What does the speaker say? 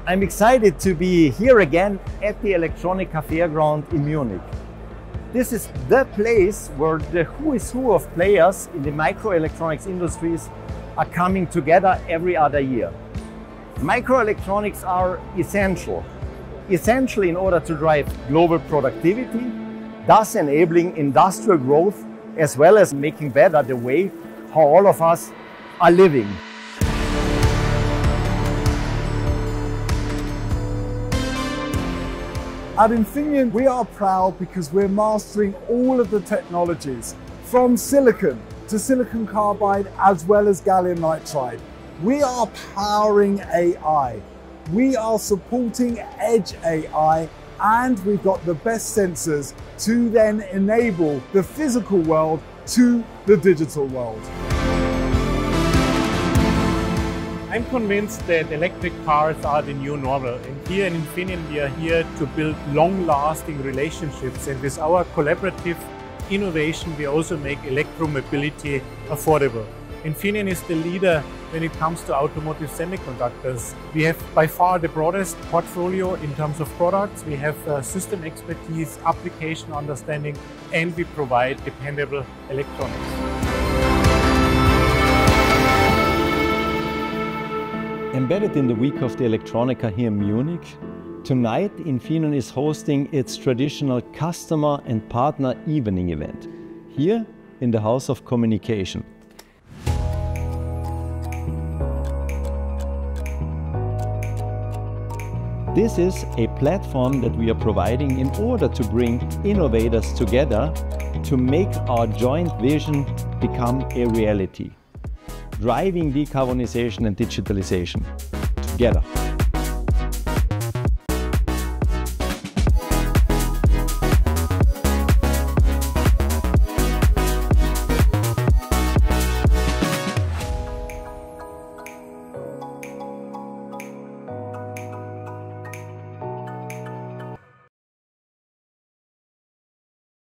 I'm excited to be here again at the Electronica fairground in Munich. This is the place where the who is who of players in the microelectronics industries are coming together every other year. Microelectronics are essential in order to drive global productivity, thus enabling industrial growth as well as making better the way how all of us are living. At Infineon, we are proud because we're mastering all of the technologies, from silicon to silicon carbide as well as gallium nitride. We are powering AI. We are supporting edge AI, and we've got the best sensors to then enable the physical world to the digital world. I'm convinced that electric cars are the new normal, and here in Infineon we are here to build long-lasting relationships, and with our collaborative innovation we also make electromobility affordable. Infineon is the leader when it comes to automotive semiconductors. We have by far the broadest portfolio in terms of products. We have system expertise, application understanding, and we provide dependable electronics. Embedded in the week of the Electronica here in Munich, tonight Infineon is hosting its traditional customer and partner evening event here in the House of Communication. This is a platform that we are providing in order to bring innovators together to make our joint vision become a reality. Driving decarbonization and digitalization together.